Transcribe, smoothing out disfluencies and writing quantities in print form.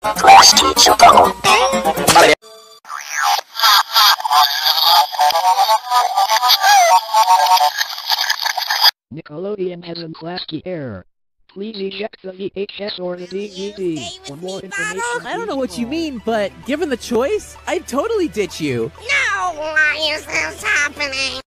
Class teacher phone. Nickelodeon has an Klasky error. Please eject the VHS or the DVD. For more information, I don't know what you mean, but given the choice, I'd totally ditch you. No, why is this happening?